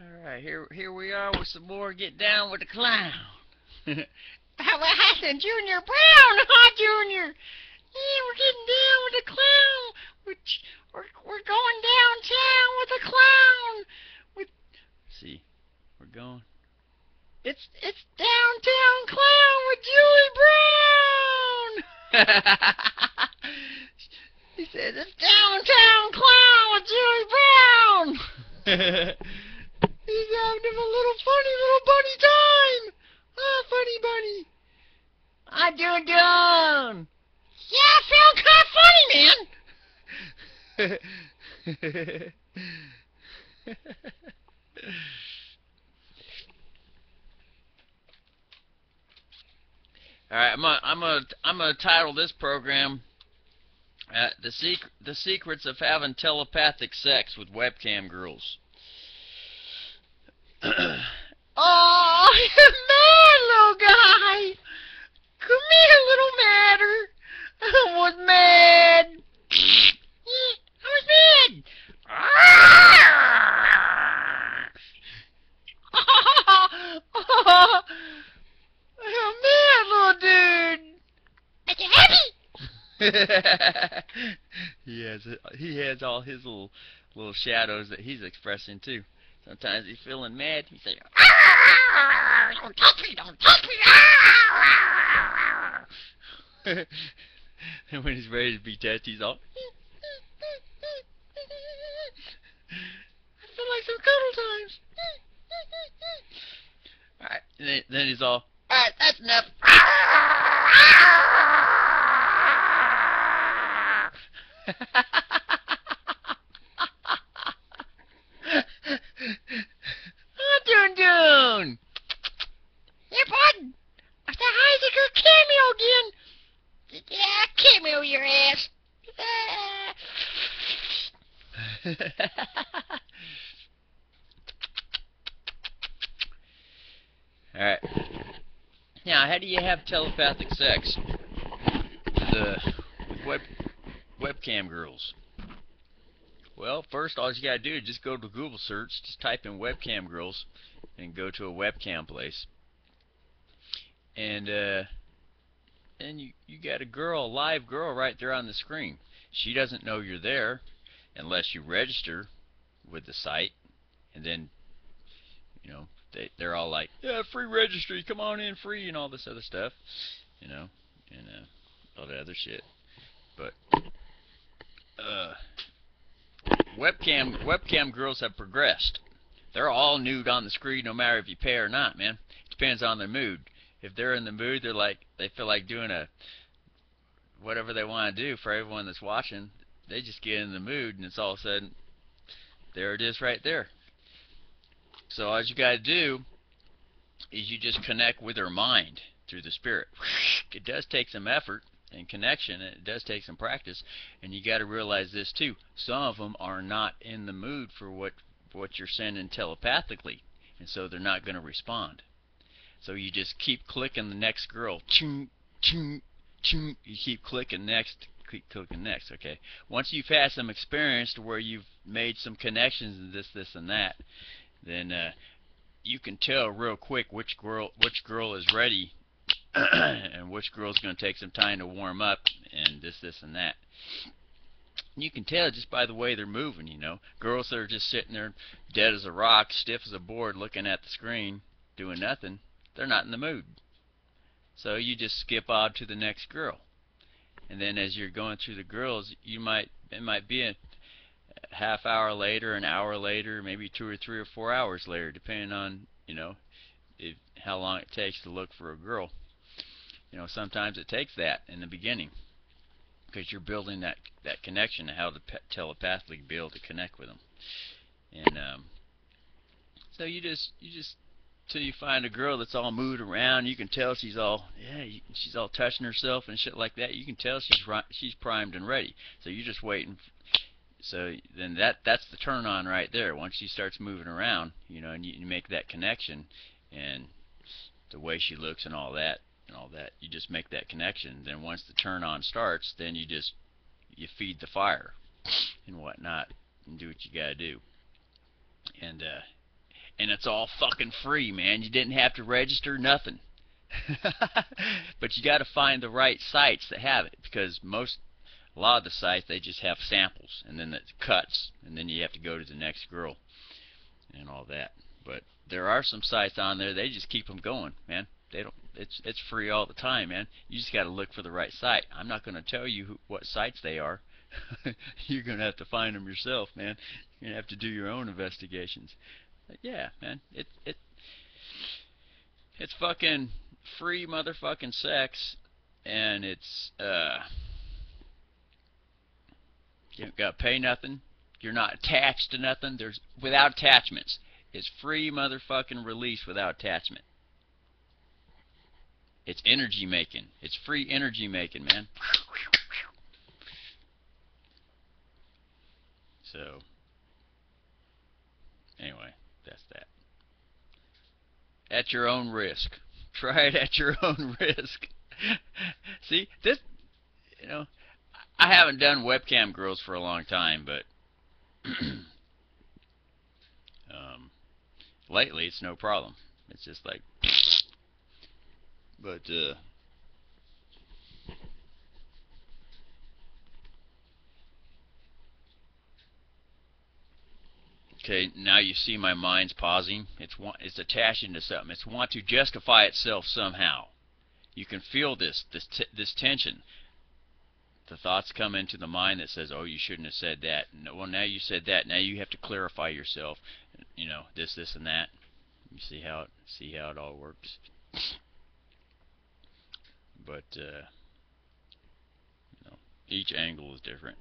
Alright, here we are with some more Get Down with the Clown. What happened, Junior Brown? Hi, Junior. Yeah, we're getting down with the clown. We're going downtown with the clown. With See, we're going. it's downtown clown with Julie Brown. He said it's downtown clown with Julie Brown. He's having a little funny little bunny time. Ah, funny bunny. I do done. Yeah, I feel kind of funny, man. All right, I'm gonna title this program "The Secrets of Having Telepathic Sex with Webcam Girls." Oh, you're mad, little guy. Come here, little matter. I was mad. I was mad. I'm mad, little dude. Are you happy? he has all his little shadows that he's expressing too. Sometimes he's feeling mad. He's saying, Don't touch me, don't touch me. and when he's ready to be touched, he's all. I feel like some cuddle times. Alright, and then he's all. Alright, that's enough. Dun. Hey, bud. I said, how's a good cameo again? Yeah, cameo your ass. Alright. Now, how do you have telepathic sex with webcam girls? Well, first, all you gotta do is just go to Google search, just type in webcam girls, and go to a webcam place. And you got a live girl right there on the screen. She doesn't know you're there unless you register with the site, and then, you know, they're all like, yeah, free registry, come on in free, and all this other stuff, you know, and all that other shit. But webcam girls have progressed. They're all nude on the screen, no matter if you pay or not, man. It depends on their mood. If they're in the mood, they feel like doing whatever they want to do for everyone that's watching. They just get in the mood, and it's all of a sudden, there it is right there. So all you got to do is you just connect with her mind through the spirit. It does take some effort and connection, and it does take some practice, and you got to realize this too. Some of them are not in the mood for what you're sending telepathically, and so they're not going to respond. So you just keep clicking the next girl. Ching, ching, ching. You keep clicking next. Keep clicking next. Okay. Once you've had some experience to where you've made some connections and this, and that, then you can tell real quick which girl is ready, and which girl's going to take some time to warm up, and this, and that. You can tell just by the way they're moving, you know. Girls that are just sitting there dead as a rock, stiff as a board, looking at the screen, doing nothing, they're not in the mood. So you just skip on to the next girl. And then as you're going through the girls, it might be a half hour later, an hour later, maybe 2 or 3 or 4 hours later, depending on, you know, how long it takes to look for a girl. You know, sometimes it takes that in the beginning, because you're building that connection, how to telepathically be able to connect with them. And so you just till you find a girl that's all moved around. You can tell she's all she's all touching herself and shit like that. You can tell she's primed and ready. So you're just waiting. So then that's the turn on right there. Once she starts moving around, you know, and you make that connection, and the way she looks and all that, you just make that connection. Then once the turn on starts, then you feed the fire and whatnot, and do what you gotta do. And and it's all fucking free, man. You didn't have to register nothing. But you got to find the right sites that have it, because a lot of the sites, they just have samples and then it cuts, and then you have to go to the next girl and all that. But there are some sites on there, they just keep them going, man. They don't. It's free all the time, man. You just got to look for the right site. I'm not going to tell you what sites they are. You're going to have to find them yourself, man. You're going to have to do your own investigations. But yeah, man. It's fucking free motherfucking sex, and it's you don't got to pay nothing. You're not attached to nothing. There's without attachments. It's free motherfucking release without attachment. It's energy making. It's free energy making, man. So, anyway, that's that. At your own risk. Try it at your own risk. See, this, you know, I haven't done webcam girls for a long time, but lately it's no problem. It's just like, but okay, now you see my mind's pausing. It's attaching to something. It's want to justify itself somehow. You can feel this tension. The thoughts come into the mind that says, "Oh, you shouldn't have said that." No, well, now you said that. Now you have to clarify yourself. You know, this, and that. You see how it all works. But you know, each angle is different.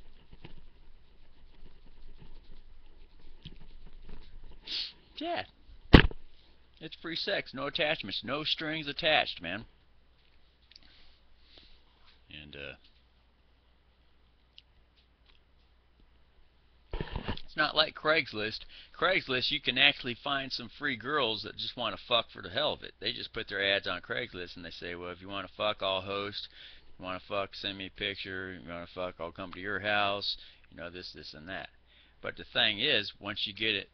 Yeah, it's free sex, no attachments, no strings attached, man. And it's not like Craigslist. Craigslist, you can actually find some free girls that just want to fuck for the hell of it. They just put their ads on Craigslist and they say, well, if you want to fuck, I'll host. If you want to fuck, send me a picture. If you want to fuck, I'll come to your house. You know, this, and that. But the thing is, once you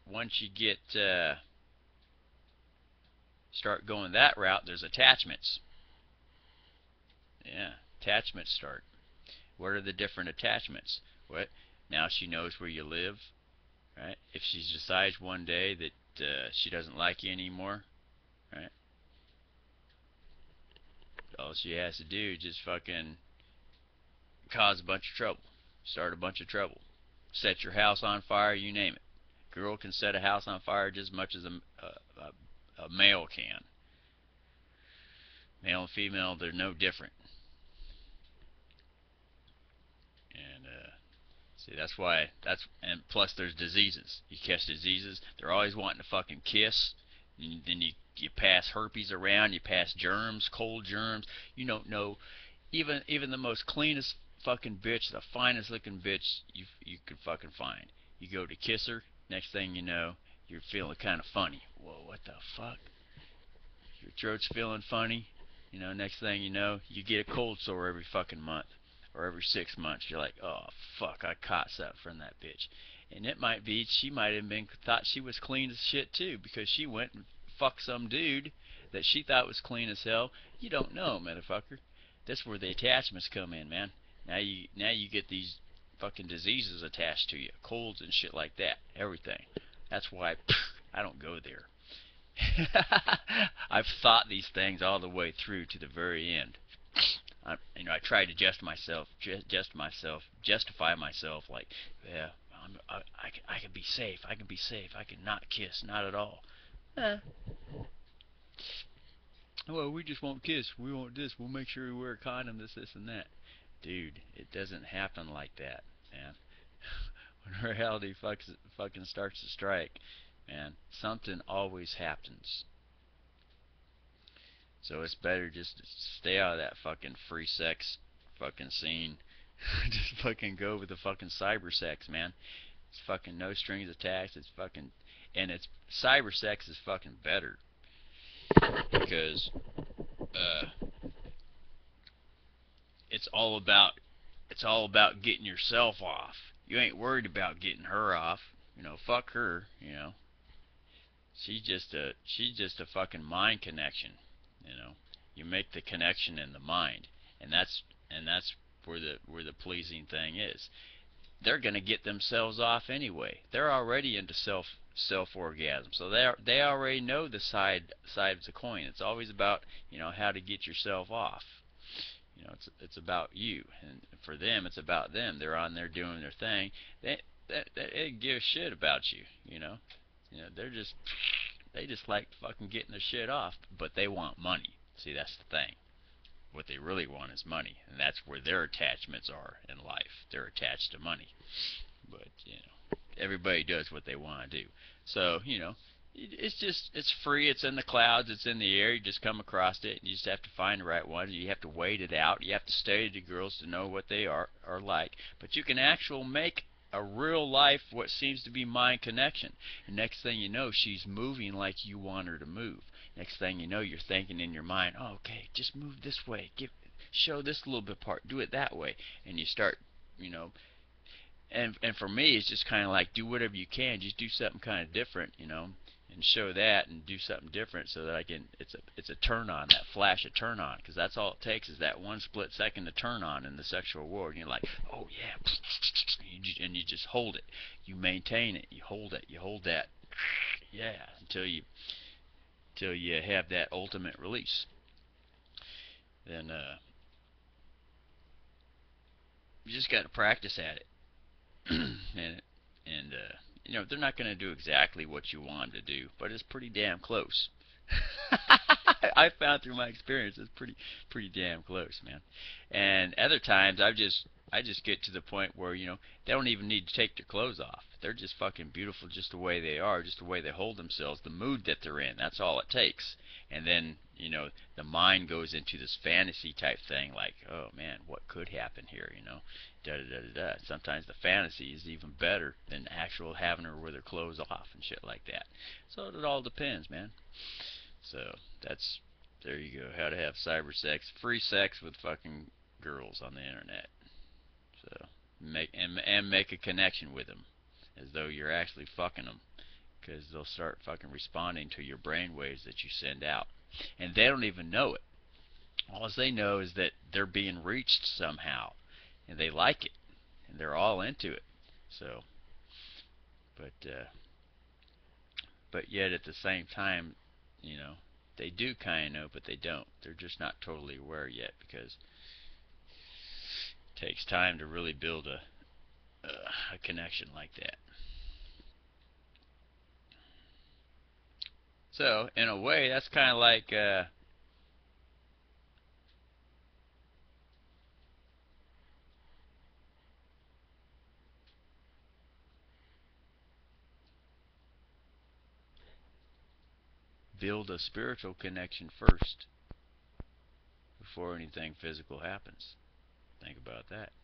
start going that route, there's attachments. Yeah, attachments start. What are the different attachments? What? Now she knows where you live, right? If she decides one day that she doesn't like you anymore, right? All she has to do is just fucking cause a bunch of trouble, start a bunch of trouble, set your house on fire, you name it. Girl can set a house on fire just as much as a male can. Male and female, they're no different. And see, that's why. And plus, there's diseases. You catch diseases. They're always wanting to fucking kiss. And then you pass herpes around. You pass germs, cold germs. You don't know. Even the most cleanest fucking bitch, the finest looking bitch you could fucking find. You go to kiss her. Next thing you know, you're feeling kind of funny. Whoa, what the fuck? Your throat's feeling funny. You know, next thing you know, you get a cold sore every fucking month. Or every 6 months. You're like, oh, fuck, I caught something from that bitch. And it might be, she might have thought she was clean as shit too, because she went and fucked some dude that she thought was clean as hell. You don't know, motherfucker. That's where the attachments come in, man. Now you get these fucking diseases attached to you. Colds and shit like that. Everything. That's why I don't go there. I've thought these things all the way through to the very end. I try to justify myself, like, yeah, I can be safe. I can not kiss, not at all. Well, we just won't kiss. We won't this. We'll make sure we wear a condom. This, and that. Dude, it doesn't happen like that, man. When reality fucking starts to strike, man, something always happens. So it's better just to stay out of that fucking free sex fucking scene. Just fucking go with the fucking cyber sex, man. It's fucking no strings attached. It's fucking, and it's cyber sex is fucking better because it's all about getting yourself off. You ain't worried about getting her off. You know, fuck her. You know. She's just a fucking mind connection, you know. You make the connection in the mind, and that's where the pleasing thing is. They're gonna get themselves off anyway. They're already into self orgasm, so they already know the side of the coin. It's always about, how to get yourself off. It's about you, and for them, it's about them. They're on there doing their thing. They give a shit about you. They just like fucking getting their shit off, but they want money. See, that's the thing. What they really want is money, and that's where their attachments are in life. They're attached to money. But everybody does what they want to do. So it's free. It's in the clouds. It's in the air. You just come across it, and you just have to find the right one. You have to wait it out. You have to study the girls to know what they are like. But you can actually make a real life what seems to be mind connection. And next thing you know, she's moving like you want her to move. Next thing you know, you're thinking in your mind, oh, okay, just move this way. Show this little bit part. Do it that way. And you start, and for me, it's just kind of like do whatever you can. Just do something kind of different, and show that and do something different so that it's a turn on, that flash of turn on, because that's all it takes is that one split second to turn on in the sexual world. And you're like, oh yeah, and you just hold it. You maintain it. You hold it. You hold that, yeah, until you have that ultimate release. Then you just got to practice at it. and they're not going to do exactly what you want them to do, but it's pretty damn close. I found through my experience it's pretty damn close, man. And other times I just get to the point where they don't even need to take their clothes off. They're just fucking beautiful just the way they are, just the way they hold themselves, the mood that they're in. That's all it takes. And then the mind goes into this fantasy type thing, like, oh man, what could happen here, da da da da da. Sometimes the fantasy is even better than actual having her with her clothes off and shit like that. So it all depends, man. So there you go. How to have cyber sex, free sex with fucking girls on the internet. So make a connection with them, as though you're actually fucking them, because they'll start fucking responding to your brain waves that you send out, and they don't even know it. All they know is that they're being reached somehow, and they like it, and they're all into it. So, but yet at the same time, they do kind of know, but they don't. They're just not totally aware yet, because it takes time to really build a connection like that. So, in a way, that's kind of like build a spiritual connection first before anything physical happens. Think about that.